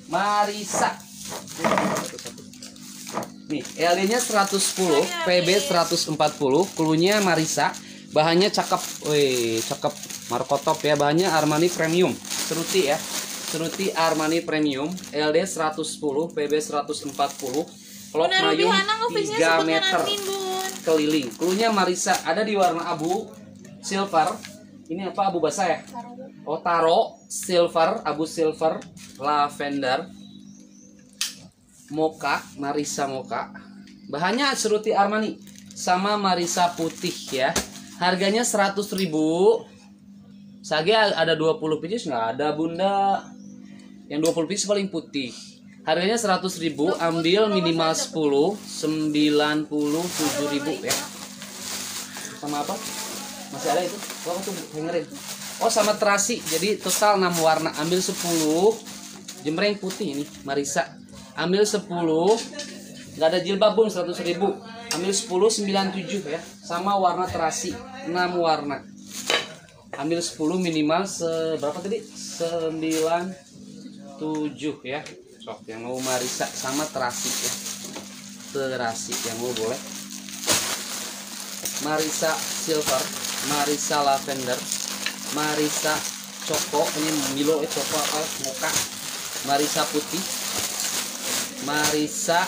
Marisa. Nih, LD-nya 110, PB 140, cluenya Marisa. Bahannya cakep. Wih, cakep. Marco top ya, bahannya Armani Premium. Ceruti ya. Ceruti Armani Premium, LD 110, PB 140. Klok mayung 3 meter keliling. Cluenya Marisa, ada di warna abu silver. Ini apa, abu basah ya? Oh, taro silver, abu silver, lavender, mocha, Marisa mocha. Bahannya Ceruti Armani sama Marisa putih ya. Harganya 100.000. Sage ada 20 pieces nggak ada, Bunda. Yang 20 pieces paling putih. Harganya 100.000, ambil minimal 10, 97.000 ya. Sama apa? Masih ada itu? Oh, tuh hangerin. Oh, sama terasi. Jadi total 6 warna. Ambil 10. Jembreng putih ini, Marisa. Ambil 10. Nggak ada jilbab, Bung, 100.000. Ambil 10, 97 ya. Sama warna terasi, 6 warna. Ambil 10 minimal berapa tadi? 97 ya. Sok yang mau Marisa sama terasi ya. Terasi yang mau boleh. Marisa silver, Marisa lavender, Marisa coko, ini Milo coko apa mocha, Marisa putih, Marisa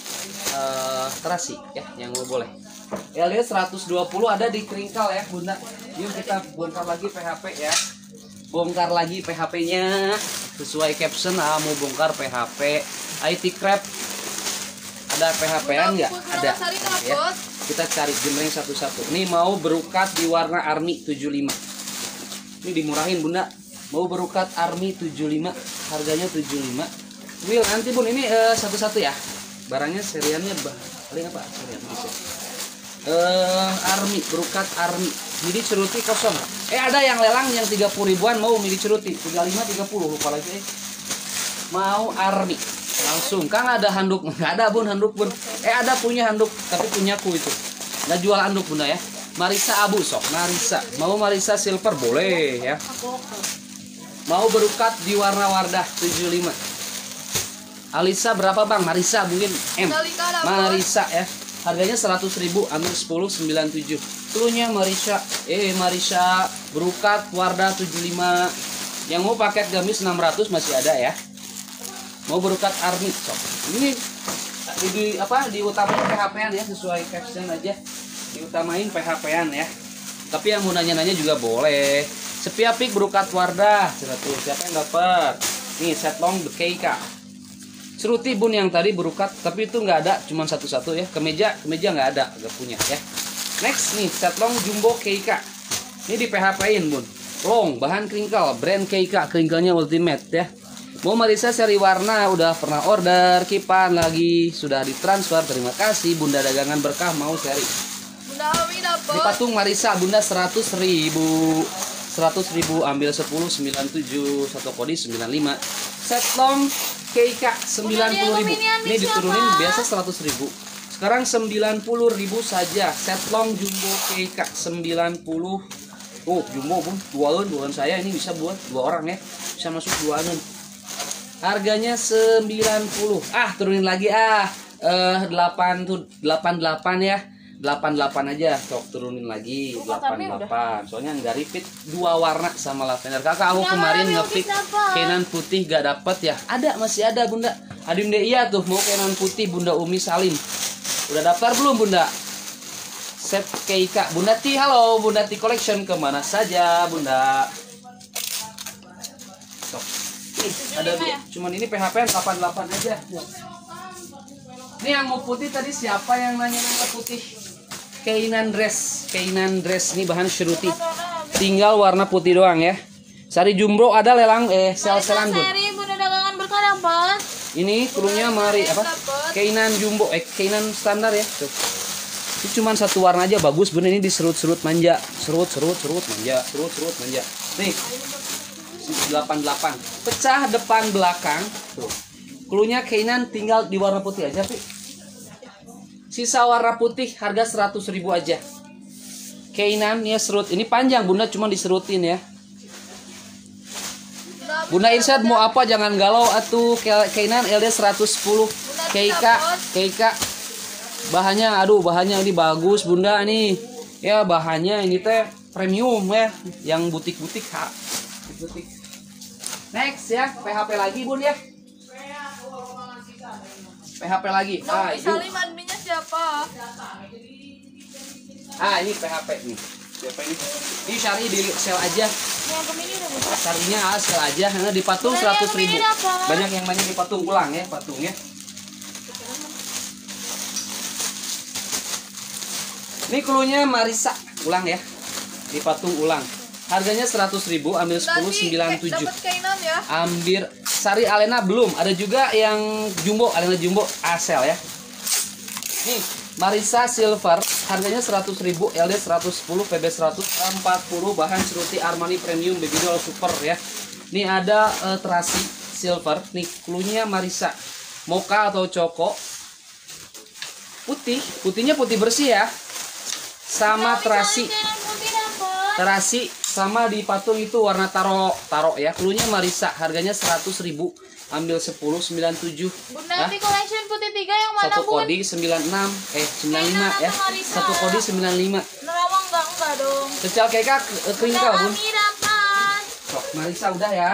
terasi ya yang mau boleh. LD 120 ada di Kringkal ya, Bunda. Yuk kita bongkar lagi PHP ya. Bongkar lagi PHP-nya sesuai caption. Mau bongkar PHP IT Crab. Ada PHP-an nggak? Ada ya. Kita cari jembreng satu-satu. Nih mau berukat di warna Army 75. Ini dimurahin, Bunda. Mau berukat Army 75, harganya 75. Will nanti, Bun, ini satu-satu ya. Barangnya seriannya paling apa? Serian bisa. Army, berukat Army. Midi ceruti kosong. Ada yang lelang yang 30 ribuan mau midi ceruti. 35 30 lupa lagi. Mau Army. Langsung. Kan ada handuk. Enggak ada, Bun, handuk, Bun. Ada punya handuk, tapi punyaku itu. Enggak jual handuk, Bunda ya. Marisa abu sok. Marisa. Mau Marisa silver boleh ya. Mau berukat di warna Wardah 75. Alisa berapa, Bang? Marisa mungkin M. Marisa ya. Harganya 100.000, ambil 10 97. Cluenya Marisa, Marisa berukat Wardah 75. Yang mau paket gamis 600 masih ada ya. Mau berukat Army sok. Ini diutamain PHP-an ya, sesuai caption aja. Diutamain PHP-an ya. Tapi yang mau nanya-nanya juga boleh. Sepiapik berukat Wardah 100. Siapa yang dapat? Nih set long BKK. Ceruti, Bun, yang tadi berukat, tapi itu nggak ada, cuma satu-satu ya. Kemeja nggak ada, nggak punya ya. Next nih, set long jumbo KK. Ini di PHP-in, Bun. Long, bahan kringkal, brand KK, kringkalnya ultimate ya. Mau Marisa seri warna, udah pernah order, kipan lagi, sudah ditransfer. Terima kasih, Bunda Dagangan Berkah mau seri. Bunda Ami dapat. Di patung Marisa, Bunda 100.000. 100.000 ambil 10 97, satu kodi 95. Set long KK 90.000. Ini diturunin biasa 100.000. Sekarang 90.000 saja. Set long jumbo KK 90. Oh, jumbo, Bun. Duaan saya ini bisa buat 2 orang ya. Bisa masuk 2-an. Harganya 90. Turunin lagi 88 ya. 88 aja, sok turunin lagi 88. Soalnya nggak repeat 2 warna sama lavender. Kakak aku kemarin ngepick kenan putih gak dapet ya. Masih ada, Bunda. Adinda iya tuh mau kenan putih Bunda Umi Salim. Udah daftar belum, Bunda? Set KK. Bunda Ti, halo Bunda Ti Collection, kemana saja, Bunda? Sok. Ada cuman ini PHP 88 aja. Ini yang mau putih tadi siapa yang nanya putih? Keinan dress ini bahan Ceruti. Tinggal warna putih doang ya. Sari jumbo ada lelang sel-selan, Bun. Bunda Dagangan Berkah dapat. Ini krunya Keinan jumbo, Keinan standar ya. Tuh. Ini cuma satu warna aja bagus, Bun. Ini diserut-serut manja. Serut manja. Nih. 88. Pecah depan belakang. Tuh. Cluenya Keinan tinggal di warna putih aja, Pi. Sisa warna putih harga 100.000 aja. Keinan ya serut. Ini panjang, Bunda, cuma diserutin ya. Bunda Irsyad mau apa jangan galau atuh. Kainan LD 110. Keika. Bahannya bahannya ini bagus Bunda nih. Ya bahannya ini teh premium ya, yang butik-butik butik. Next ya, PHP lagi Bun ya. PHP lagi. Salim adminnya siapa? Ini PHP nih. Siapa ini? Ini Syari di sel aja. Yang Gemini udah buka. Syarinya sel aja, dipatung 100.000. Banyak yang banyak dipatung ulang ya, patungnya. Ini klunya Marisa ulang ya. Dipatung ulang. Harganya 100.000, ambil 10 97. Dapat kainan ya. Ambil Sari Alena belum, ada juga yang jumbo, Alena jumbo asel ya. Nih, Marisa Silver, harganya 100.000, LD 110, PB 140, bahan ceruti Armani Premium Baby Doll Super ya. Nih ada terasi silver, nih klunya Marisa. Mocha atau coko. Putihnya putih bersih ya. Sama terasi. Terasi sama di patung itu warna taro ya. Klunya Marisa, harganya 100.000, ambil 10 97. Bunda nanti collection putih 3 yang mana Satu Bun? kodi 95 ya. Satu kodi 95. Nerawang enggak dong. Kecal keka keringkal Bun. Kami dapat. Sok Marisa udah ya.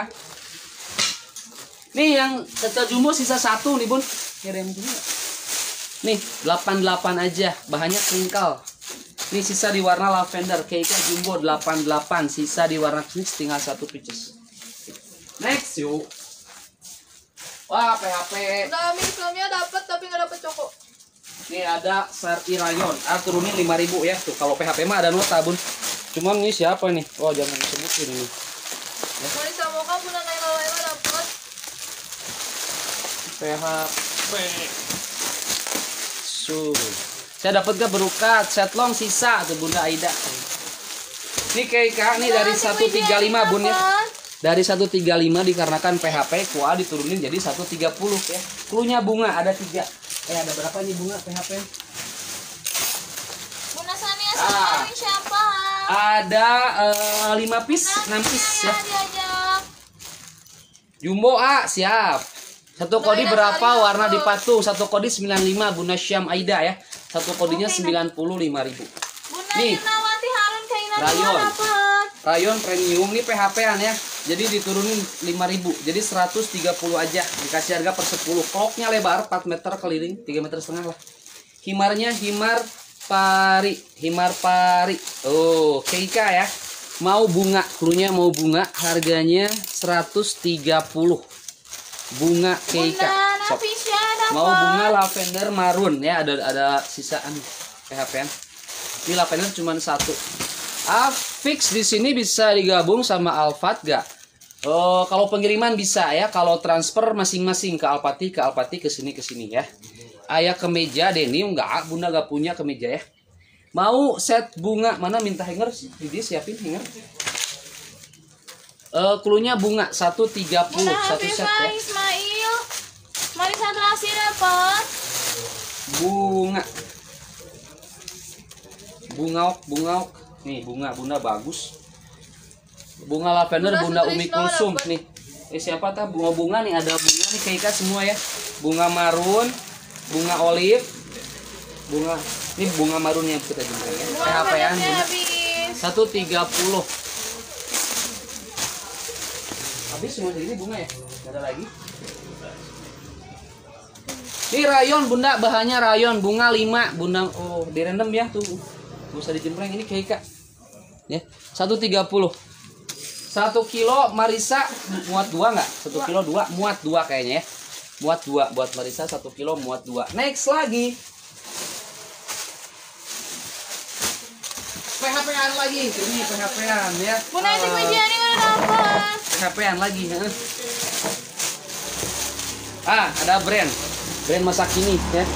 Nih yang kecal jumbo sisa 1 nih Bun. Kirim dulu. Nih 88 aja, bahannya keringkal. Ini sisa di warna lavender, Keika jumbo 88, sisa di warna kuning tinggal 1 pieces. Next yuk. Wah, PHP. Bunda Ami filmnya dapat tapi nggak dapat coko. Ini ada Sari Rayon. Turunin 5.000 ya. Tuh kalau PHP mah ada nota Bun. Cuman ini siapa nih? Oh jangan disebutin ini. Marisa Mocha Bunda Naila dapat. PHP. Saya dapat gak berukat setlong sisa tuh Bunda Aida. Ini Keika nih dari 135 Bun ya. Dari 135 dikarenakan PHP kuah diturunin jadi 130 ya. Klunya bunga ada 3. Ada berapa nih bunga PHP? Bunda Sania sama siapa? Ada 5 piece, 6 piece ya. Diajak. Jumbo siap. Satu kodi berapa warna di patung? Satu kodi 95 Bunda Syam Aida ya. Satu kodinya 95.000. Bunda Nih, Irnawati Harun kainan Rayon. dapat. Rayon premium nih PHP-an ya. Jadi diturunin 5.000. Jadi 130 aja. Dikasih harga per 10. Kloknya lebar 4 meter keliling, 3,5 meter lah. Himarnya himar pari. Oh, Keika ya. Mau bunga, klunya mau bunga, harganya 130. Bunga Keika. Mau bunga lavender marun ya, ada sisaan PHP-an. Ini lavender cuma 1. Fix di sini bisa digabung sama Alfat gak? Kalau pengiriman bisa ya, kalau transfer masing-masing ke Alpati ke sini ya. Ayah kemeja denim enggak, Bunda gak punya kemeja ya. Mau set bunga mana minta hanger? Jadi siapin hanger. Klunya bunga 130 satu set ya. Ismail. Marisa terasi dapat. Bungaok. Nih bunga Bunda bagus. Bunga lavender Bunda Umi Kulsum nih. Siapa tah bunga nih, ada bunga nih Keika semua ya. Bunga marun, bunga olive, ini bunga marun yang kita jumpa ya. PHP-an 130. Habis semua ini bunga ya? Gak ada lagi. Ini rayon Bunda, bahannya rayon, bunga 5 Bunda. Oh, direndam ya tuh. Gak usah dijempreng, ini Keika. Ya, 130. 1 kilo Marisa muat 2 nggak? 1 kilo 2 muat 2 kayaknya ya. Muat 2 buat Marisa 1 kilo muat 2. Next lagi. PHP-an lagi. Ini PHP-an ya. Bunda itu ini udah dapat. PHP-an lagi ya. Ada brand masa kini ya.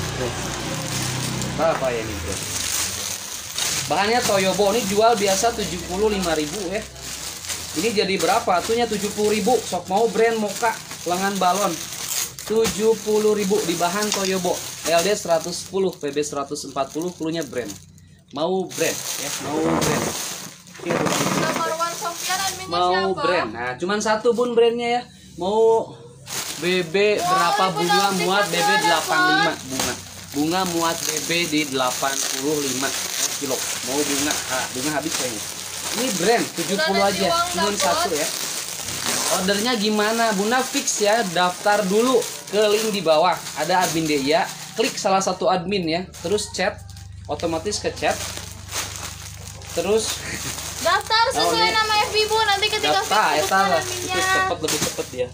Apa ya ini? Bahannya Toyobo, ini jual biasa 75.000 ya. Ini jadi berapa? Tuhnya 70.000. Sok mau brand Mocha lengan balon 70.000 di bahan Toyobo. LD 110, PB 140, klunya brand. Mau brand ya, mau brand. Marwan Sofian Mau siapa? brand. Nah, cuman satu bun brandnya ya. Mau BB berapa Ibu bunga Nafis muat masih BB ada, 85 bunga. Bunga muat BB di 85 kilo. Mau bunga, bunga habis kayaknya. Ini brand 70 Udah aja, uang cuman dapet. satu ya. Ordernya gimana? Bunda fix ya, daftar dulu ke link di bawah. Ada admin Deia, klik salah satu admin ya, terus chat, otomatis ke chat. Terus Daftar sesuai nama FB Bu, nanti ketika daftar fix eta lah, itu adminnya. cepet lebih cepet dia.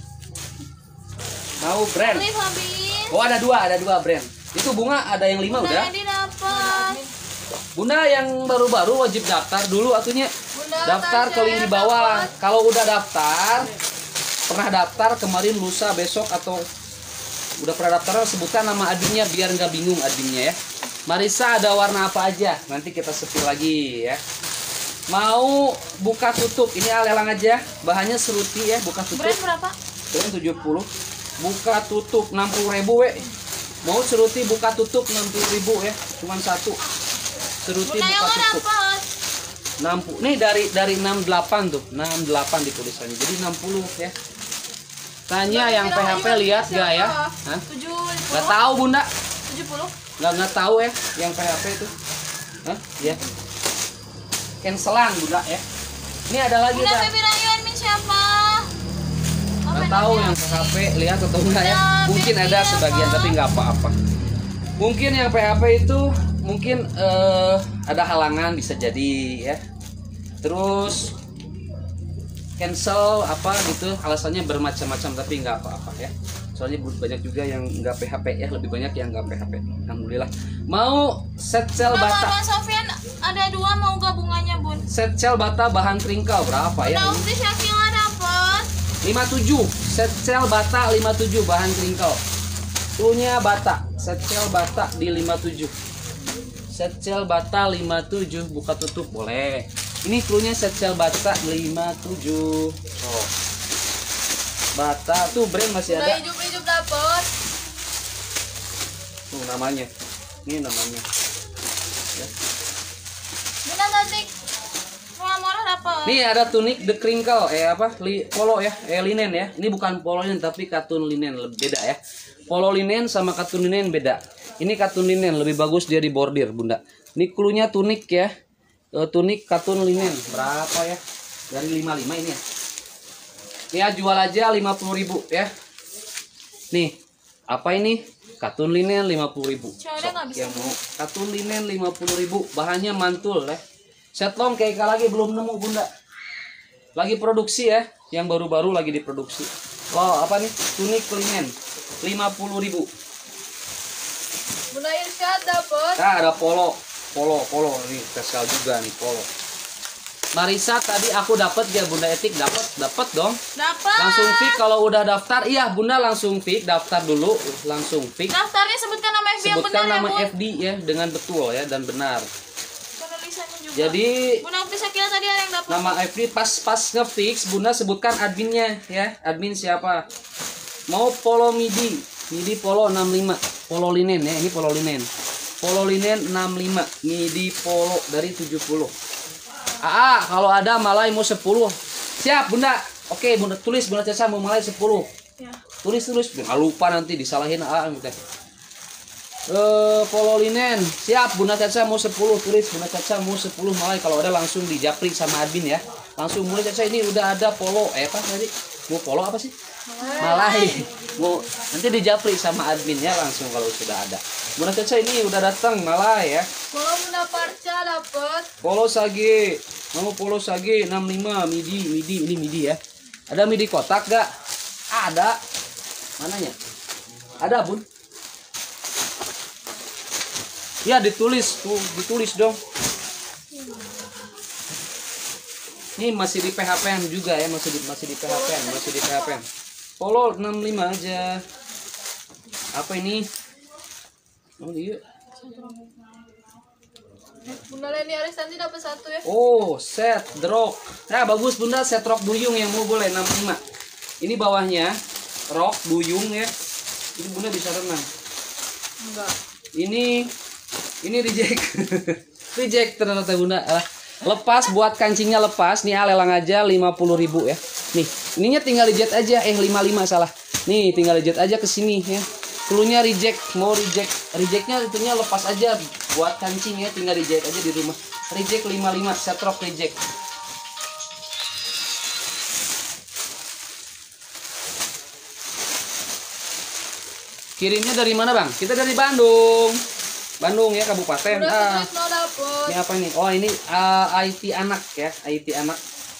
Mau brand? Live habis. Oh ada dua brand. Itu bunga ada yang 5 udah. Jadi dapat. Bunda yang baru-baru wajib daftar dulu atunya. Bunda Daftar ke link di bawah. Kalau udah daftar, pernah daftar kemarin, lusa, besok atau udah pernah daftar, sebutkan nama adminnya biar nggak bingung adminnya ya. Marisa ada warna apa aja? Nanti kita sepi lagi ya. Mau buka tutup, ini lelang aja. Bahannya seruti ya, buka tutup. Brand berapa? Brand 70. Buka tutup 60.000 we. Mau seruti buka tutup 60.000 ya. Cuman satu. Seruti Bunda yang buka mau tutup. dapat. 60. Nih dari 68 tuh. 68 ditulisannya. Jadi 60 ya. Tanya yang PHP lihat gak ya? Hah? 70. Gak tahu Bunda. 70. Nggak tahu ya yang PHP itu. Hah? Ya. Cancelan Bunda ya. Ini ada lagi Bunda dah. Baby Rayu admin siapa? Nggak tahu yang PHP lihat atau enggak ya. Bunda Mungkin Baby ada apa? sebagian tapi nggak apa-apa. Mungkin yang PHP itu mungkin ada halangan bisa jadi ya. Terus cancel apa gitu, alasannya bermacam-macam tapi nggak apa-apa ya. Soalnya banyak juga yang nggak PHP ya, lebih banyak yang nggak PHP. Alhamdulillah. Mau set cell Bunda bata. Mama Sofian ada 2 mau gabungannya Bun. Set cell bata bahan trinkle berapa ya? Bunda Ukti Syakila dapat. 57. Set cell bata 57 bahan trinkle. Cluenya bata. Set cell bata di 57. Set cell bata 57 buka tutup boleh. Ini cluenya set cell bata 57. Oh. Bata tuh brand masih Bunda ada. hidup dapat. Tuh namanya. Ini namanya. Ya. Bunda Tatik. Murah dapat. Nih ada tunik the crinkle apa polo ya, linen ya. Ini bukan polo linen tapi katun linen, beda ya. Polo linen sama katun linen beda. Ini katun linen lebih bagus dia di bordir Bunda. Ini cluenya tunik ya. Tunik katun linen berapa ya? Dari 55 ini ya. Ya jual aja 50.000 ya. Nih, apa ini? Katun linen 50.000. Ceweknya nggak bisa Yang mau katun linen 50.000, bahannya mantul ya. Setlong kayak lagi belum nemu Bunda. Lagi produksi ya, yang baru-baru lagi diproduksi. Oh, apa nih? Tunik linen 50.000. Bunda Irsyad dapat. Nah, ada polo nih, spesial juga nih polo. Marisa tadi aku dapat ya Bunda Etik dapat dong. Dapat. Langsung fix kalau udah daftar. Iya, Bunda langsung fix, daftar dulu, langsung fix. Daftarnya sebutkan nama FB yang Sebutkan benar nama ya, Bun. FD ya dengan betul ya dan benar. Penulisannya juga. Jadi Bunda Ukti Syakila tadi ada yang dapat. nama FD pas ngefix Bunda sebutkan adminnya ya. Admin siapa? Mau polo midi polo 65, polo linen ya, ini polo linen. Polo linen 65, midi polo dari 70. Kalau ada malai mau 10. Siap Bunda. Oke Bunda tulis Bunda Caca mau malai 10. Ya. Tulis nggak lupa nanti disalahin gitu. Polo linen siap Bunda Caca mau 10, tulis Bunda Caca mau 10 malai, kalau ada langsung dijapri sama admin ya. Langsung Bunda Caca ini udah ada polo apa tadi? Mau polo apa sih? Malai. Mau nanti dijapri sama admin ya langsung kalau sudah ada. Bunda Caca ini udah datang malai ya. Kalau Bunda Parca dapat. Polo sage. Mau polo sage 65 midi ini midi ya. Ada midi kotak gak? Ada. Mananya? Ada Bun. Ya ditulis tuh, ditulis dong. Ini masih di PHP juga ya, masih di PHP. Polo 65 aja. Apa ini? Oh iya. Bunda Leni Arisanti dapat 1 ya. Oh, set rok. Nah, bagus Bunda, set rok duyung yang mau boleh 65. Ini bawahnya rok duyung ya. Ini Bunda bisa renang. Enggak. Ini reject. Reject ternyata Bunda. Lepas buat kancingnya lepas. Nih lelang aja 50.000 ya. Nih, ininya tinggal dijet aja. 55 salah. Nih, tinggal dijet aja ke sini ya. Cluenya reject, mau reject. Rejectnya itunya lepas aja buat kancing ya, tinggal dijet aja di rumah. Reject 55, setrok reject. Kirimnya dari mana, Bang? Kita dari Bandung. Bandung ya, kabupaten. Udah mau dapet. Ini apa ini? Oh, ini IT anak ya, IT anak.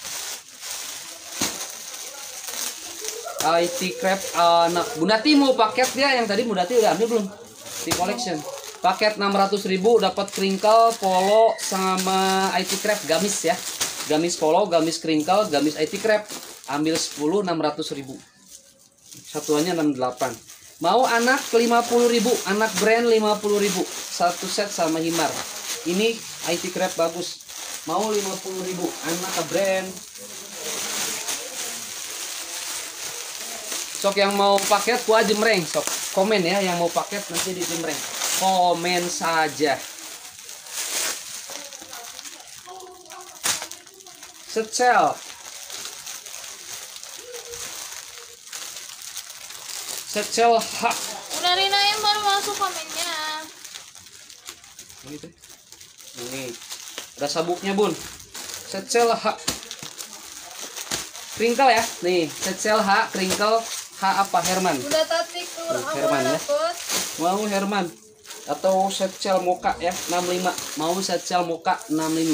IT crab anak. Bundati mau paket dia yang tadi Bundati udah ambil belum? Di collection. Paket 600.000 dapat crinkle, polo sama IT crab gamis ya. Gamis polo, gamis crinkle, gamis IT crab. Ambil 10 600.000. Satuannya 68. Mau anak 50.000, anak brand 50.000. Satu set sama himar. Ini IT crab bagus. Mau 50.000, anak brand. Sok yang mau paket gua jemreng, sok komen ya yang mau paket nanti di jemreng. Komen saja. Secel. Secel hak. Udah Rina yang baru masuk komennya. Ini. Ada sabuknya, Bun. Secel hak. Crinkle ya. Nih, secel hak, crinkle H apa Herman? Udah tatik tuh, aku Herman ya. dapet. Mau Herman atau secel moka ya 65. Mau secel moka 65.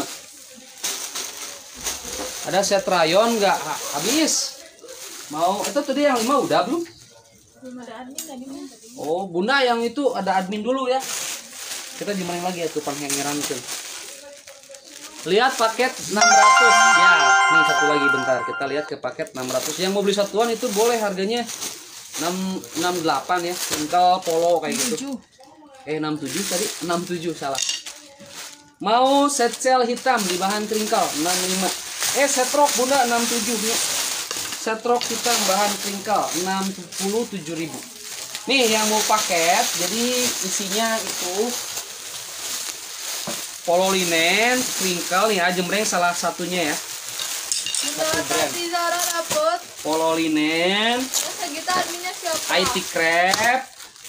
Ada set rayon nggak? Habis. Mau itu tadi yang 5 udah belum? Belum ada admin tadi tadi. Oh, Bunda yang itu ada admin dulu ya. Kita jemreng lagi ya tuh panghengeran tuh. Lihat paket 600 ya. Nih satu lagi bentar. Kita lihat ke paket 600. Yang mau beli satuan itu boleh harganya 68 ya. Kental polo kayak gitu. 67 tadi 67 salah. Mau set cel hitam di bahan crinkle 65. Setrok Bunda 67 nih. Setrok hitam bahan crinkle 67.000. Nih yang mau paket jadi isinya itu polo linen, crinkle nih jemreng salah satunya ya. Udah tadi Zara dapet. Polo linen, Masa kita adminnya siapa? IT crab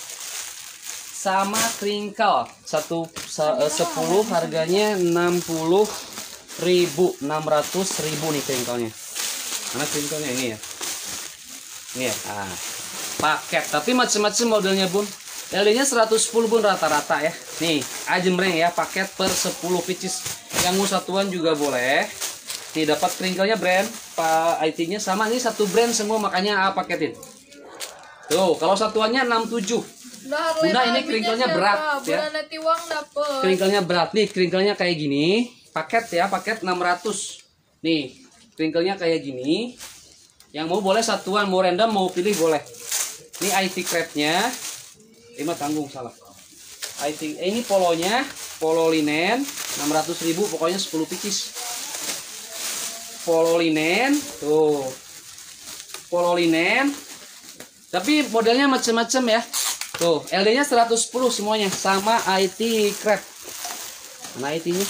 sama crinkle. 10 harganya 60.000, 600.000 nih crinkle-nya. Karena crinkle-nya ini ya. Ini ya. Paket tapi macam-macam modelnya, Bun. LD-nya 110 Bun rata-rata ya. Nih, jemreng ya, paket per 10 pieces. Yang mau satuan juga boleh. Nih dapat crinkle-nya brand, Pak IT-nya sama ini satu brand semua makanya paketin. Tuh, kalau satuannya 67. Bunda ini crinkle-nya berat ya. Bunda Tiwang dapet. Crinkle-nya berat nih, crinkle-nya kayak gini. Paket ya, paket 600. Nih, crinkle-nya kayak gini. Yang mau boleh satuan, mau random, mau pilih boleh. Ini IT crab-nya. Ini tanggung salah. Ini polonya, polo linen 600.000 pokoknya 10 pieces. Polo linen, tuh. Polo linen. Tapi modelnya macam-macam ya. Tuh, LD-nya 110 semuanya sama IT crab. Nah, IT-nya.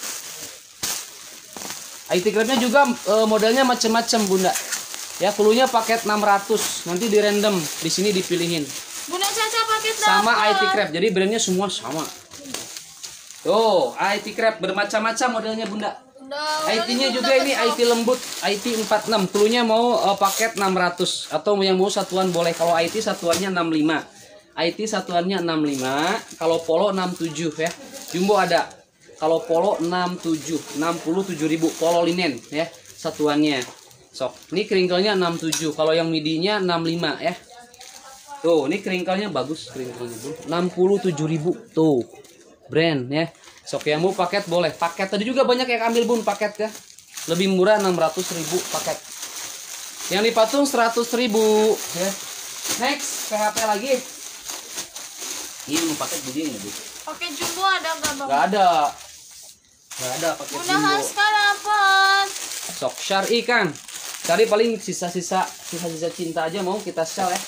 IT crab-nya juga modelnya macam-macam, Bunda. Ya, cluenya paket 600. Nanti di random, di sini dipilihin. Bunda Caca paket Sama dapet. IT crab. Jadi brandnya semua sama. Tuh, IT crab bermacam-macam modelnya, Bunda. IT-nya juga ini IT lembut, IT 46. Cluenya mau paket 600 atau yang mau satuan boleh. Kalau IT satuannya 65. IT satuannya 65, kalau polo 67 ya. Jumbo ada. Kalau polo 67, 67.000 polo linen ya satuannya. Sok, ini crinkle-nya 67. Kalau yang midinya 65 ya. Tuh, ini crinkle-nya bagus crinkle-nya, Bun. 67.000 tuh. Brand ya. Sok yang mau paket boleh. Paket tadi juga banyak yang ambil, Bun, paket ya. Lebih murah 600.000 paket. Yang di patung 100.000 ya. Next, PHP lagi. Ini mau paket begini ya, Bu. Paket jumbo ada nggak, Bang? Nggak ada. Nggak ada paket Bunda jumbo. Haska dapet. Sok syari kan. Cari paling sisa-sisa cinta aja mau kita sell ya.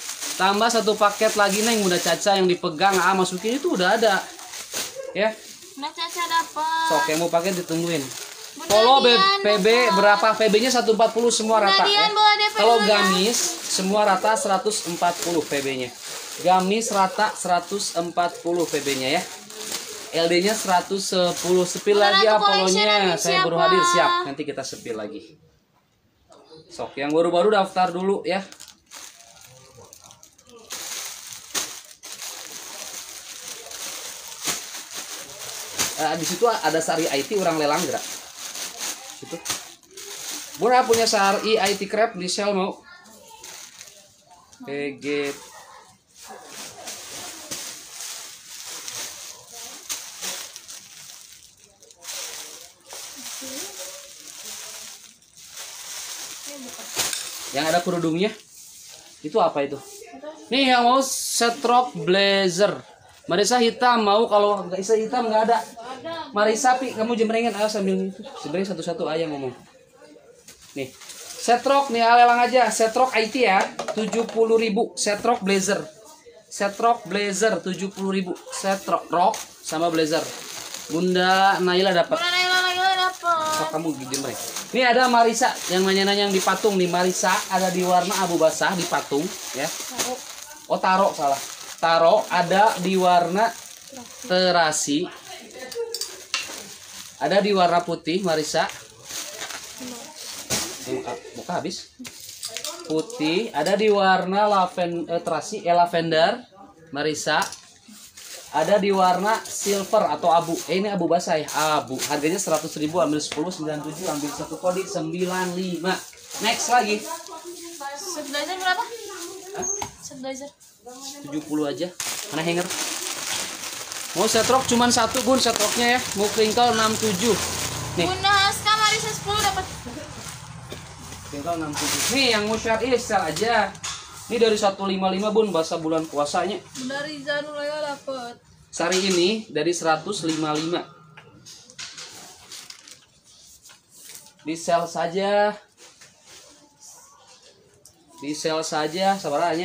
Tambah satu paket lagi Neng, Bunda Caca yang dipegang masukin itu udah ada. Ya. Nah, Caca dapat. Sok yang mau pakai ditungguin. Bunda Polo Dian, PB dapat. berapa? PB-nya 140 semua Bunda rata Dian, ya. bawa DP Kalau dulu ya. gamis semua rata 140 PB-nya. Gamis rata 140 PB-nya ya. LD-nya 110. Sepil Bunda lagi Ratu Apolonya. Collection Saya siapa? baru hadir, siap. Nanti kita sepil lagi. Sok yang baru-baru daftar dulu ya. Di situ ada Sari IT orang lelang gerak. Situ. Bunda punya Sari IT Crab di sel mau. PG. Yang ada kerudungnya. Itu apa itu? Nih yang mau setrok blazer. Marisa hitam mau, kalau nggak bisa hitam nggak ada. Marisa pi kamu jemrengan ayo sambil itu. Sebenarnya satu-satu ayah ngomong. Nih. Setrok nih lelang aja. Setrok IT ya 70.000. Setrok blazer. Setrok blazer 70.000. Setrok rok sama blazer. Bunda Naila dapat. Bunda Naila dapat. Sok kamu jemreng. Ini ada Marisa yang nanya-nanya yang di patung nih. Marisa ada di warna abu basah di patung ya. Oh taro salah. Taro ada di warna terasi. Ada di warna putih Marisa. Buka habis. Putih, ada di warna terasi lavender Marisa. Ada di warna silver atau abu. Ini abu basah ya. Abu. Harganya 100.000, ambil 10, 97, ambil satu kode 95. Next lagi. Set blazer berapa? Hah? Set blazer. 70 aja. Mana hanger? Mau setrok cuman satu Bun setroknya ya. Mau crinkle 67. Nih, Bunda Haska Marisa 10 dapat. crinkle 67. Nih yang mau syari sel aja. Ini dari 155 Bun bahasa bulan puasanya. Bunda Riza Nuraya dapat. Sari ini dari 155. Di sel saja. Di sel saja sabaranya.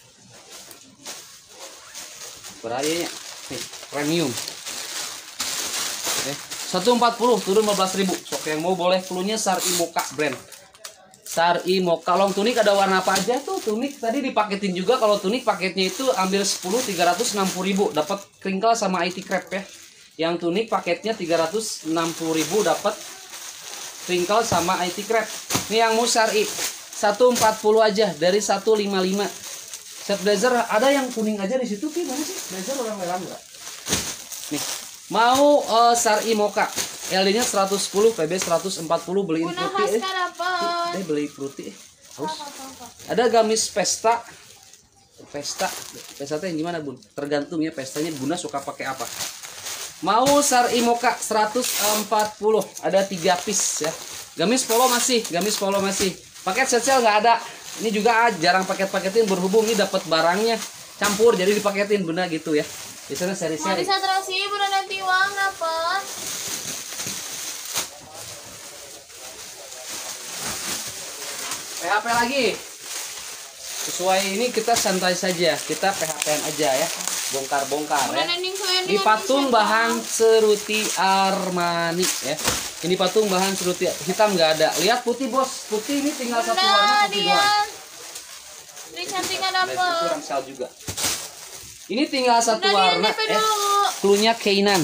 Berarti nih premium. Oke. 140 turun 15.000. Sok yang mau boleh cluenya Sari Mocha brand. Sari Mocha long tunik ada warna apa aja tuh? Tunik tadi dipaketin juga. Kalau tunik paketnya itu ambil 10 360.000 dapat crinkle sama IT crab ya. Yang tunik paketnya 360.000 dapat crinkle sama IT crab. Ini yang mau Sari 140 aja dari 155. Set blazer ada yang kuning aja di situ gimana sih? Blazer orang lelang enggak? Nih, mau Sari Mocha. LD-nya 110, PB 140, beliin Bunda putih. Haska dapat. Beli putih. Haus. Ada gamis pesta. Pesta yang gimana Bun? Tergantung ya pestanya Bunda suka pakai apa. Mau Sari Mocha 140, ada 3 piece ya. Gamis polo masih. Paket set-sel nggak ada. Ini juga jarang paket-paketin berhubung ini dapat barangnya campur jadi dipaketin Bunda gitu ya. Biasanya seri-seri. Marisa terasi Bunda nanti uang dapat. PHP lagi. Sesuai ini kita santai saja, kita PHP-an aja ya. Bongkar-bongkar ya. Di patung bahan seruti Armani ya. Ini patung bahan seruti hitam nggak ada. Lihat putih bos, putih ini tinggal satu warna putih doang. Ini cantiknya Itu dapat. kurang sel juga. Ini tinggal satu Bunda Dian warna DP ya. dulu. Cluenya Keinan.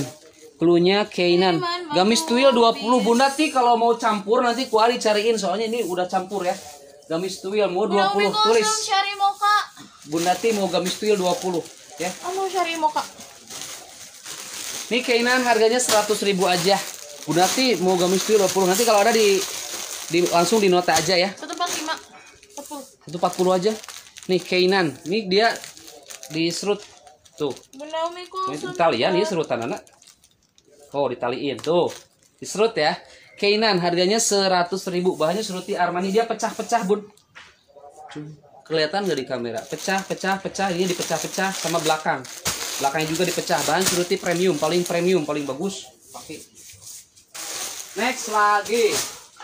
Gamis tuil 20 Bunda ti kalau mau campur nanti kuali cariin soalnya ini udah campur ya. Gamis tuil mau 20 tulis. Sari Mocha. Bunda ti mau gamis tuil 20 ya. Mau Sari Mocha. Ini Keinan harganya 100.000 aja. Bunda ti mau gamis tuil 20. Nanti kalau ada di langsung di nota aja ya. 145. 140 aja. Nih Keinan. Ini dia diserut tuh. Bunda Umiku. Ini Italian ini serutan anak. Oh ditaliin tuh. Diserut ya. Keinan harganya 100.000. Bahannya seruti Armani. Dia pecah-pecah Bun. Kelihatan nggak di kamera? Pecah. Ini dipecah-pecah sama belakang. Belakangnya juga dipecah. Bahan seruti premium, paling bagus. Pakai. Next lagi.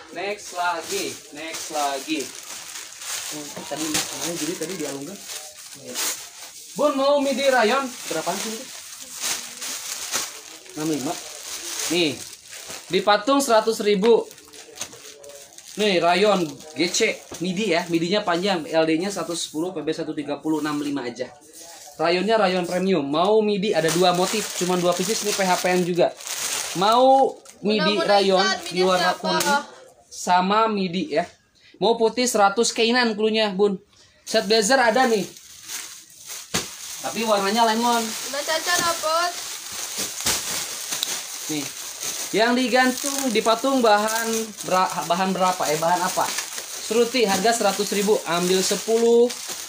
Tadi dialungkan. Bun mau midi rayon berapaan sih itu? 65. Nih. Di patung 100.000. Nih, rayon GC MIDI ya. MIDI-nya panjang, LD-nya 110, PB 130, 65 aja. Rayonnya rayon premium. Mau MIDI ada 2 motif, cuman 2 pieces, ini PHPN juga. Mau MIDI rayon di warna kuning sama MIDI ya. Mau putih 100 keinan klunya, Bun. Set blazer ada nih. Tapi warnanya lemon. Udah Caca dapet. Nih. Yang digantung dipatung bahan berapa? Bahan apa? Seruti harga 100.000, ambil 10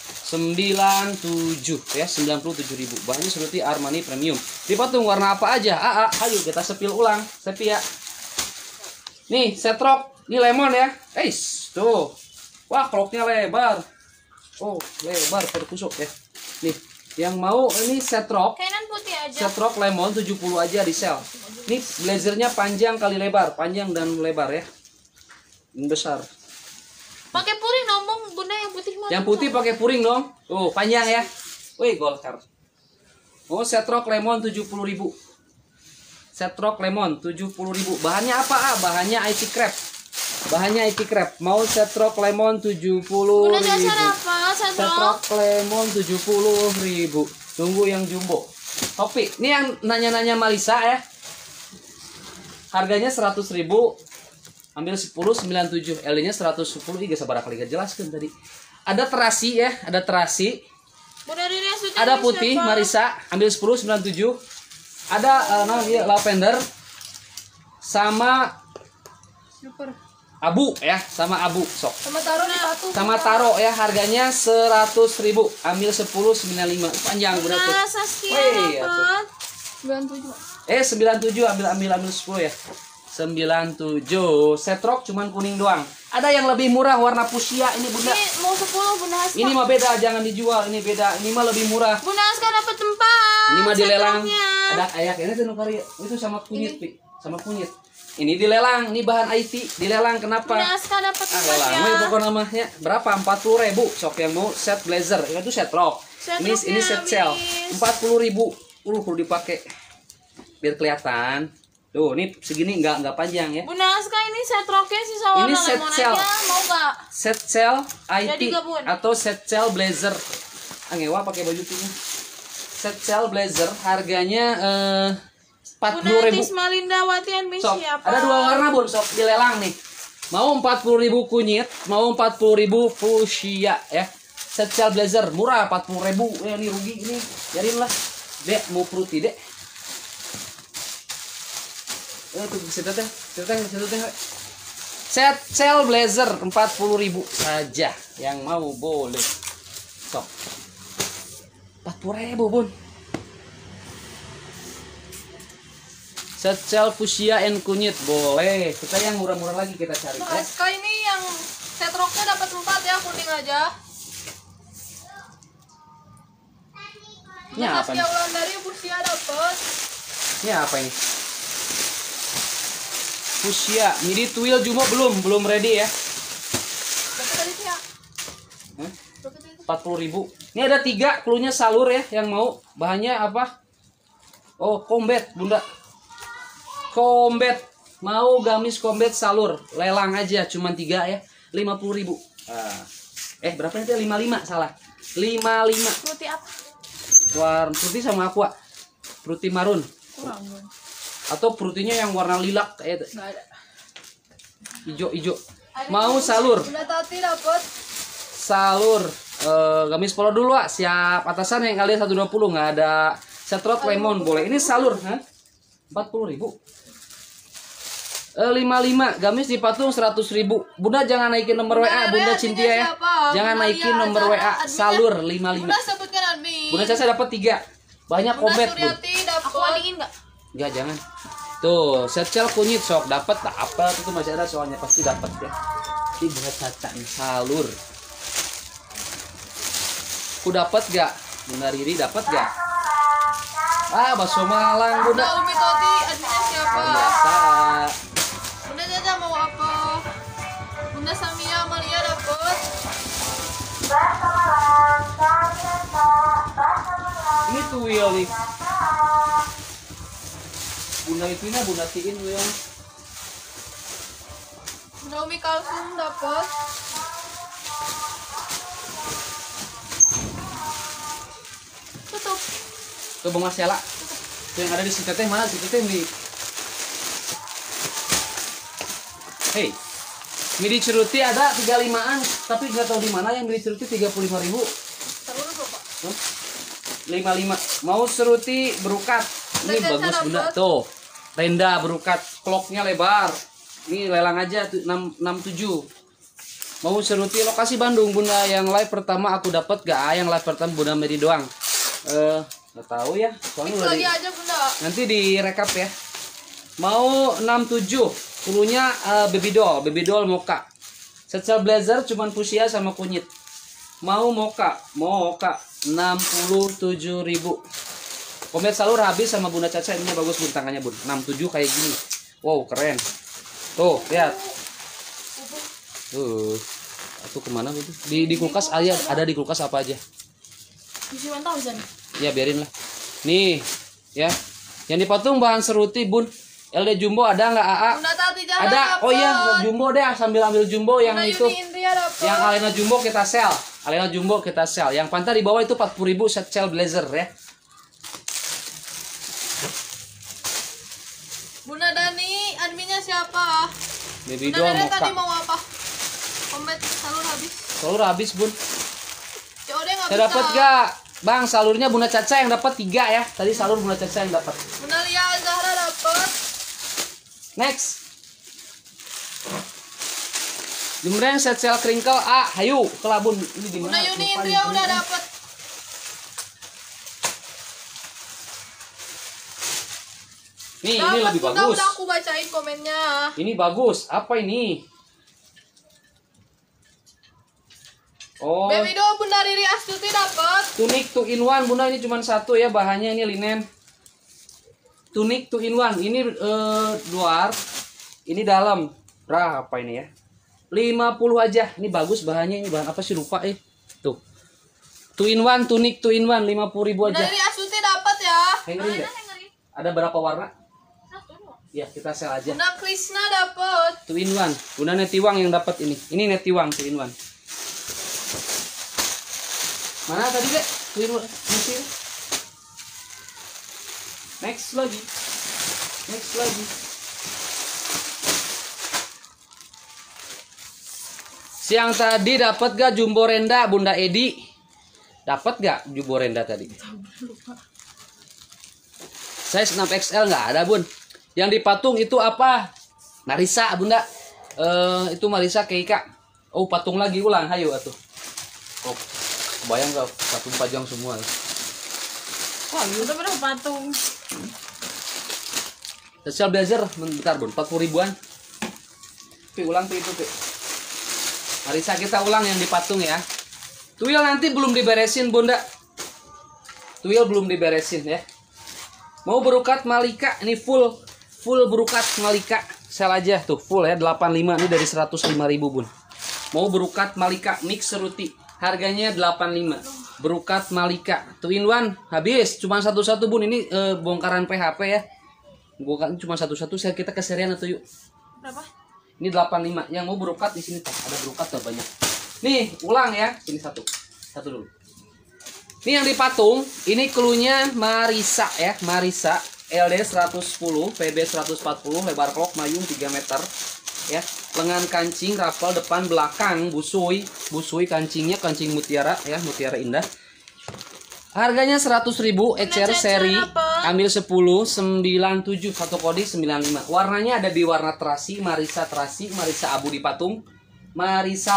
97 ya, 97.000. Bahannya Seruti Armani Premium. Dipatung warna apa aja? Ayo kita sepil ulang, sepia. Nih, setrok. Ini lemon ya. Tuh. Wah, kroknya lebar. Oh, lebar terkusuk ya. Nih, yang mau ini setrok. Kainan putih aja. Setrok lemon 70 aja di sel. Ini blazernya panjang kali lebar, panjang dan lebar ya. Ini besar. Pakai puring dong, Bang. Bunda yang putih mana? Yang putih pakai puring dong. Tuh, panjang ya. Wih, Golkar. Oh, setrok lemon 70.000. Setrok lemon 70.000. Bahannya apa? Bahannya IT Crab. Bahannya IT Crab. Mau setrok lemon 70.000. Bunda dasar apa? Setrok lemon 70.000. Tunggu yang jumbo. Topi. Ini yang nanya-nanya Malisa ya. Harganya 100.000. Ambil 10 97. LD-nya 110. Ih, sabar kali gak jelaskan tadi. Ada terasi ya, ada terasi. Bunda Riri Ada putih siapa? Marisa, ambil 10 97. Ada lavender sama Super. abu ya, sama abu sok. Sama taruh di batu. Sama taro ya, harganya 100.000, ambil 10 95. Panjang bener tuh. Bunda Saskia Wih, dapat 97. 97, ambil 10 ya. 97. Setrok cuman kuning doang. Ada yang lebih murah warna fuchsia ini, Bunda. Ini mau 10 Bunda Aska. Ini mah beda, jangan dijual. Ini beda. Ini mah lebih murah. Bunda Aska dapat tempat. Ini mah dilelang. setroknya. Ada ayak ini tuh kari. Itu sama kunyit, Pi. Sama kunyit. Ini dilelang, ini bahan IT, dilelang kenapa? Bunda Aska dapat tempat Lelang, ya. pokok namanya berapa? 40.000. Sok yang mau set blazer, itu set rock. Ini set shell. 40.000. Perlu dipakai biar kelihatan. Tuh, ini segini enggak panjang ya. Bunda Aska ini setroknya sih sama Ini set lemon shell. aja, mau gak? Set shell IT Jadi gabun. atau set shell blazer. Ngewa pakai baju pink. Set shell blazer harganya Bunda 40.000. Tisma Lindawati Sok, siapa? ada 2 warna, Bun, sok dilelang nih. Mau 40.000 kunyit, mau 40.000 fuchsia ya. Set shell blazer murah 40.000. Ini rugi ini. Biarin lah. Dek mau fruity, Dek. Tuh situ teh. Set shell blazer 40.000 saja. Yang mau boleh. Sok. 40.000, Bun. Set shell fuchsia and kunyit boleh. Kita yang murah-murah lagi kita cari Bunda ya. Aska ini yang setroknya dapat 4 ya, kuning aja. Ini apa nih? Saskia Wulandari fuchsia dapat. Ini apa ini? Fuchsia, midi twill jumbo belum ready ya. Dapat tadi sih ya. Hah? Dapat tadi. 40.000. Ini ada 3 klunya salur ya yang mau. Bahannya apa? Oh, combat, Bunda. Combat. Mau gamis combat salur. Lelang aja cuman 3 ya. 50.000. Berapa nanti? 55 salah. 55. Fruity apa? Warna putih sama aqua. Fruity marun. Kurang Bun. Atau frutinya yang warna lilac kayak Enggak ada. hijau. Mau salur. Bunda Tati dapat. Salur gamis polo dulu, Wak. Siap atasan yang kalian 120 nggak ada setrot lemon boleh. Ini salur, 40.000. 55 gamis dipatung 100.000. Bunda jangan naikin nomor WA, Bunda Cintia ya. Jangan naikin nomor WA. Salur 55. Bunda sebutkan admin. Bunda saya dapat 3. Banyak Bunda komet, Bun. Suryati dapat. Aku dingin enggak? Enggak, jangan. Tuh, set shell kunyit sok dapat tak apa itu masih ada soalnya pasti dapat ya. Ini buat Caca nih, salur. Ku dapat gak? Bunda Riri dapat gak? Bakso Malang, Bunda Bunda. Umi Toti adminnya siapa? Biasa. Bunda Caca mau apa? Bunda Samia Amalia dapat. Ini tuh Will nih. Bunda itu ini bunda tiin tuh yang. Bunda Umi kalsum dapat. Tutup. Tuh Bang Marcella. Tuh yang ada di si teteh mana? Si teteh di. Hei. Midi ceruti ada 35-an, tapi nggak tahu di mana yang midi ceruti 35.000. Taruh dulu, Pak. 55. Mau seruti berukat. Ini Udah, bagus cara bunda. buat. Tuh. Renda berukat, kloknya lebar. Ini lelang aja tuh 67. Mau seruti lokasi Bandung bunda. Yang live pertama aku dapat gak? Yang live pertama bunda Medi doang. Nggak tahu ya. Soalnya Mix udah lagi aja, Bunda. nanti direkap ya. Mau 67. Pulunya baby doll mocha. Setel blazer cuman fuchsia sama kunyit. Mau mocha 67.000. Komplit salur habis sama Bunda Caca, ini bagus bun tangannya bun. 67 kayak gini. Wow keren. Tuh lihat. Tuh kemana bun? Di kulkas ada di kulkas apa aja? Bisa mantap bisa nih. Ya biarin lah. Nih ya. Yang dipotong bahan seruti bun. LD Jumbo ada nggak AA? Bunda Tati Jara Ada. dapet. Oh iya Jumbo deh, sambil ambil Jumbo yang Bunda itu. Yuni Indria dapet. Yang Alena Jumbo kita sell. Alena Jumbo kita sell. Yang pantai di bawah itu 40.000 set shell blazer ya. Bunda Dani, adminnya siapa? Baby Bunda doll Dani tadi mocha. mau apa? Kompet salur habis. Salur habis bun. COD nggak Saya bisa. dapat gak? Bang, salurnya Bunda Caca yang dapat 3 ya. Tadi salur Bunda Caca yang dapat. Bunda Lia Zahra dapet. Next. Jembreng set shell crinkle A. Hayu, kelabun. Ini di Bunda mana? Yuni Lupa Indria ini. udah dapet. Nih, ini Dapet, lebih Bunda, bagus. udah aku bacain komennya. Ini bagus. Apa ini? Oh, Baby doll Bunda Riri Astuti dapet. tunik 2 in 1 Bunda, ini cuma satu ya, bahannya ini linen. Tunik 2 in 1. Ini luar, ini dalam. Berapa ini ya? 50 aja. Ini bagus bahannya, ini bahan apa sih lupa Tuh. 2 in 1 tunik 2 in 1 50.000 Bunda aja. Riri Astuti dapet ya. Hangering nggak? Ada berapa warna? Ya, kita sel aja. Bunda Krisna dapet. 2 in 1. Bunda Netiwang yang dapat ini. Ini Netiwang 2 in 1. Mana tadi, Dek? 2 in 1. Next lagi. Next lagi. Siang tadi dapat gak jumbo renda Bunda Edi? Dapat gak jumbo renda tadi? Size 6XL nggak ada bun. Yang dipatung itu apa? Marisa Bunda. Itu Marisa Keika. Oh patung lagi ulang. Hayo atuh. Oh kebayang nggak patung pajang semua? Wah, udah berapa patung? Special blazer bentar bun. 40.000-an. Pi ulang tuh itu Pi. Marisa kita ulang yang dipatung ya. Tuil nanti belum diberesin Bunda. Tuil belum diberesin ya. Mau berukat Malika ini full berukat Malika. Sel aja tuh full ya 85 ini dari 105.000 Bun. Mau berukat Malika mix seruti. Harganya 85. Berukat Malika 2 in 1 habis cuma satu-satu Bun. Ini bongkaran PHP ya. Bongkaran cuma satu-satu. Kita ke serian atau yuk. Berapa? Ini 85. Yang mau berukat di sini tuh. Ada berukat tuh banyak. Nih, ulang ya. Ini satu. Satu dulu. Ini yang dipatung, ini cluenya Marisa ya, Marisa LD 110, PB 140, lebar klok mayung 3 meter ya. Lengan kancing, rapel depan belakang, busui kancingnya kancing mutiara ya, mutiara indah. Harganya 100.000 ecer seri, ambil 10 97 satu kode 95. Warnanya ada di warna terasi, Marisa abu dipatung, Marisa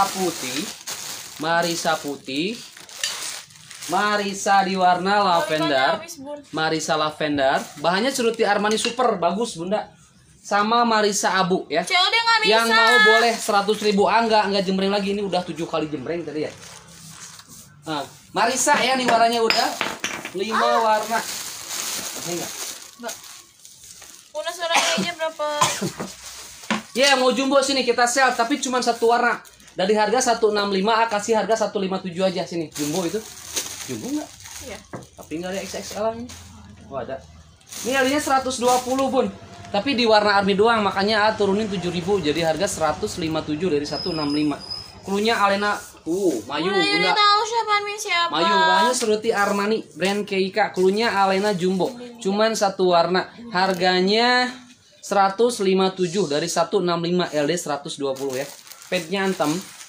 putih, Marisa di warna lavender, Marisa lavender, bahannya ceruti Armani Super, bagus Bunda. Sama Marisa abu ya. COD nggak bisa. Yang mau boleh 100.000 enggak jembreng lagi, ini udah 7 kali jembreng tadi ya. Nah, Marisa ya nih warnanya udah 5 warna. Ini enggak? Punya suaranya berapa? Ya mau jumbo sini kita sell tapi cuma satu warna. Dari harga 165 kasih harga 157 aja sini. Jumbo itu. Jumbo enggak? Iya. Tapi enggak ada XXL ini. Oh ada. Ini LD-nya 120 bun. Tapi di warna army doang, makanya turunin 7.000 jadi harga 157 dari 165. Klunya Alena, Mayu, Bunda Yuni Bunda. tahu siapa admin siapa. Mayu, bahannya seruti Armani, brand KIK. Klunya Alena Jumbo, cuman satu warna. Harganya 157 dari 165, LD 120 ya. Petnya Anthem.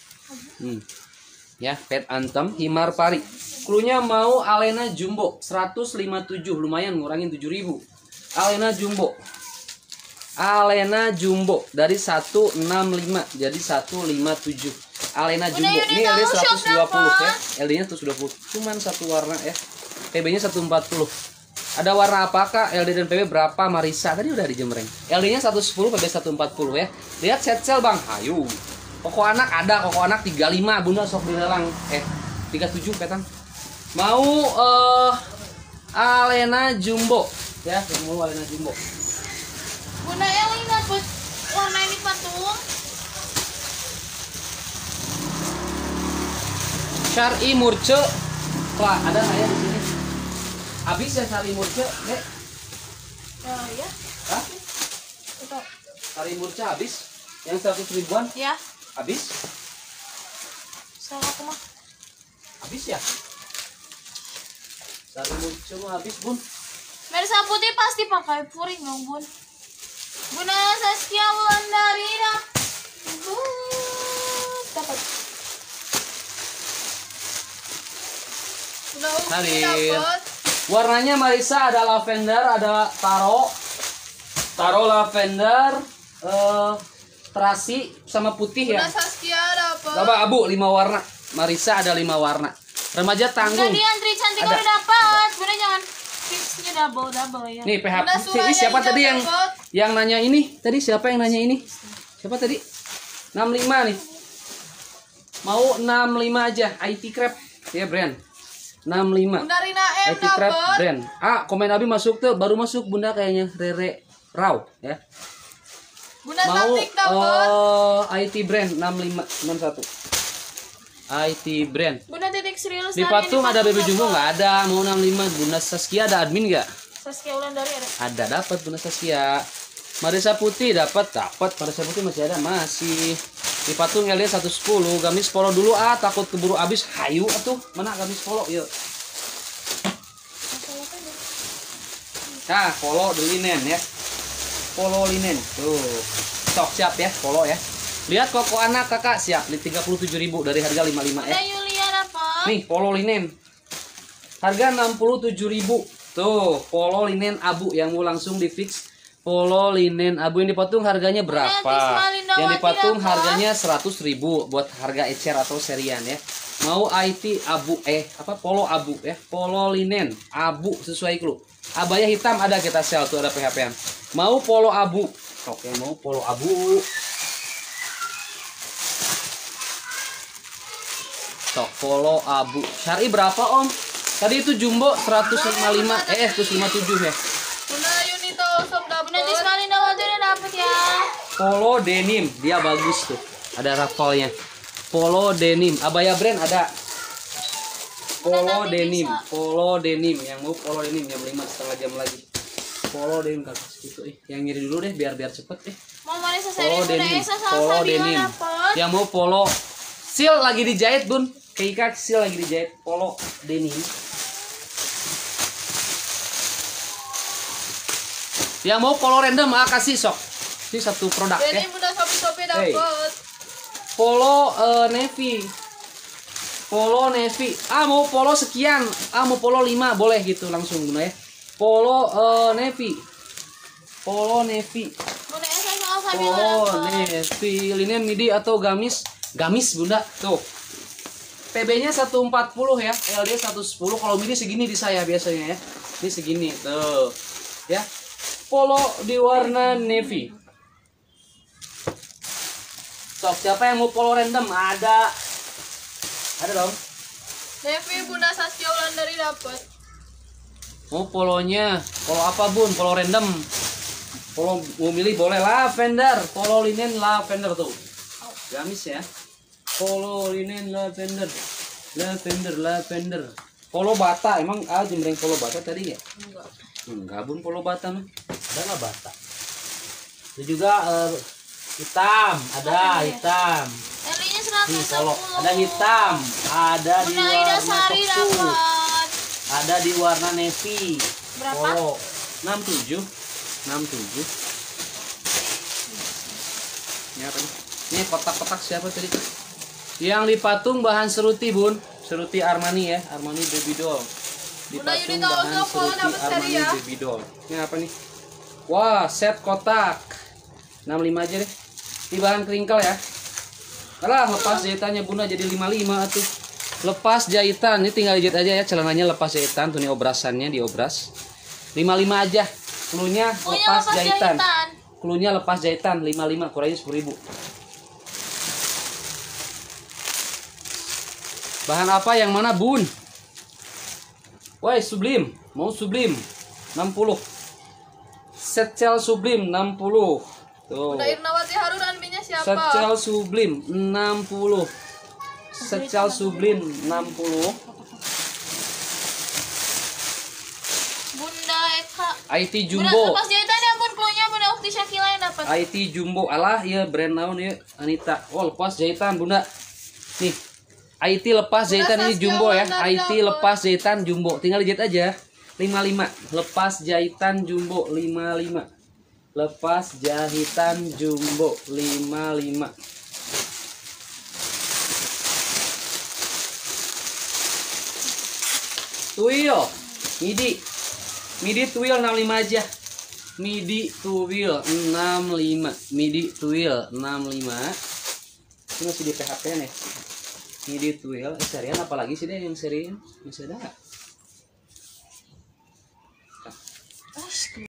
Ya, pet Anthem, Himar Pari. Klunya mau Alena Jumbo 157, lumayan ngurangin 7.000. Alena Jumbo. Alena Jumbo dari 165 jadi 157. Alena Jumbo. Ini LD 120 ya. LD-nya 120. Cuman satu warna ya. PB-nya 140. Ada warna apakah? LD dan PB berapa Marisa? Tadi udah dijemreng. LD-nya 110, PB 140 ya. Lihat set sale Bang. Ayo. Koko anak ada, koko anak 35. Bunda sok dilelang. 37 petan. Mau Alena Jumbo ya, mau Alena Jumbo. Bunda yang ini dapet warna ini patung. Syari Murce. Wah, ada saya di sini. Habis ya Syari Murce, Dek? Ya. Hah? Itu. Syari Murce habis? Yang 100 ribuan? Ya. Habis? Salah aku mah. Habis ya? Syari Murce mah habis, Bun. Mersa putih pasti pakai puring dong, Bun. Bunda Saskia Wulandari dapat. Bunda Uki Salin. dapat. Warnanya Marisa ada lavender, ada taro lavender, terasi sama putih ya. Bunda Saskia dapat. Coba abu 5 warna. Marisa ada 5 warna. Remaja Bunda tanggung. Diantri cantik Ada. udah dapat. Bunda jangan fixnya double ya. Nih PH. Bunda Suraya Siapa juga tadi dapat. yang nanya ini? Tadi siapa yang nanya ini? Siapa tadi? 65 nih. Mau 65 aja. IT Crab ya brand. 65. Bunda Rina M IT Crab dapat. brand. Komen Abi masuk tuh, baru masuk Bunda kayaknya Rere Raw ya. Bunda Mau cantik dapat. IT brand 6561. IT brand. Bunda titik Sri Lestari. Di Patung ada Baby dapat. Jumbo nggak ada. Mau 65. Bunda Saskia ada admin nggak? Saskia Wulandari ada. Ada, dapat Bunda Saskia. Marisa Putih dapat. Marisa Putih masih ada, masih. Di Patung LD 110. Gamis polo dulu takut keburu habis. Hayu atuh. Mana gamis polo? Yuk. Nah, polo the linen ya. Polo linen. Tuh. Sok siap ya polo ya. Lihat koko anak kakak siap di 37.000 dari harga 55 ya. Bunda Yulia dapat. Nih polo linen. Harga 67.000. Tuh, polo linen abu yang mau langsung di fix. Polo linen abu yang dipatung harganya berapa? Yang dipatung harganya 100.000 buat harga ecer atau serian ya. Mau IT abu polo abu ya. Polo linen abu sesuai clue. Abaya hitam ada kita sel tuh, ada PHP-an. Mau polo abu. Oke, mau polo abu. Tok polo abu. Syari berapa, Om? Tadi itu jumbo 155 157 ya. Bunda Yunito sok dapat. Bunda Tismalina Wajahnya dapat ya. Polo denim, dia bagus tuh. Ada raffle-nya. Polo denim, abaya brand ada. Polo denim, polo denim. Yang mau polo denim jam 5 setengah jam lagi. Polo denim kakak gitu Yang ngiri dulu deh biar cepet Mau Marisa Polo Seri Bunda denim, Esa sama polo Fabiola denim. dapat. Yang mau polo seal lagi dijahit, Bun. KIK seal lagi dijahit, polo denim. Yang mau polo random kasih sok. Ini satu produk ya. Ini Bunda Sopi dapat. Polo navy. Polo navy. Mau polo sekian. Mau polo 5 boleh gitu langsung Bunda ya. Polo navy. Polo navy. Bunda Esa sama Fabiola Polo dapat. navy. Linen midi atau gamis? Gamis Bunda. Tuh. PB-nya 140 ya. LD 110. Kalau midi segini di saya biasanya ya. Ini segini. Tuh. Ya. Polo di warna navy. Sok, siapa yang mau polo random? Ada. Ada dong. Devi Bunda Saskia Wulandari dapat. Mau polonya. Polo apa, Bun? Polo random. Polo mau milih boleh lavender. Polo linen lavender tuh. Gamis ya. Polo linen lavender. Lavender. Polo bata. Emang jembreng polo bata tadi ya? Enggak. Gabun polo bata mah. Ada nggak bata? Itu juga hitam, ada hitam. Elinya Nih polo, 110. ada hitam, ada di Bunda Ida warna Sari coklat, dapat. ada di warna navy. Berapa? Polo 67. 67. Ini apa nih? Ini kotak-kotak siapa tadi? Yang dipatung bahan seruti, Bun. Seruti Armani ya, Armani Baby Doll. Bunda Dipatung Yuni tahu bahan nggak Polo seruti dapat seri Armani ya? Baby Doll. Ini apa nih? Wah, set kotak. 65 aja deh. Di bahan kringkel ya. Alah, lepas jahitannya Bunda jadi 55 atuh. Lepas jahitan, ini tinggal jahit aja ya, celananya lepas jahitan, tuh nih obrasannya diobras. 55 aja. Klunya lepas jahitan. Klunya lepas jahitan 55, kurangnya 10.000. Bahan apa yang mana, Bun? Woi, sublim. Mau sublim. 60. Setcel sublim 60. Tuh. Bunda Irnawati Harun adminnya siapa? Setcel sublim 60. Setcel sublim 60. Bunda Eka. IT Bunda Jumbo. lepas jahitan ya pun klunya Bunda Ukti Syakila yang dapat. IT Jumbo. Alah, ya brand naon ya, Anita. Oh, lepas jahitan, Bunda. Nih. IT lepas jahitan ini Jumbo ya. IT lepas jahitan Jumbo. Tinggal dijahit aja. 55. Lepas jahitan Jumbo 55. Lepas jahitan Jumbo 55. Tuil midi tuil 65 aja. Midi tuil 65. Midi tuil 65. Ini masih di PHP nih. Midi tuil serian apalagi sih deh yang serian? Masih ada nggak?